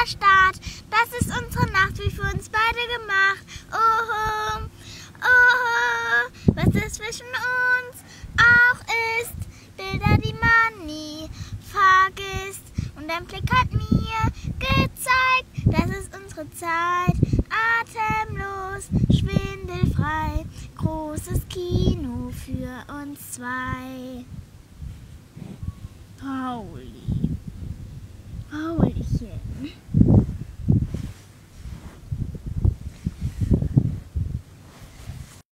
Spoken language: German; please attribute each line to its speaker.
Speaker 1: der Start. Das ist unsere Nacht, wie für uns beide gemacht. Oh, oh, was es zwischen uns auch ist. Bilder, die man nie vergisst. Und dein Blick hat mir gezeigt, das ist unsere Zeit. Atemlos, schwindelfrei. Großes Kino für uns zwei. Pauli.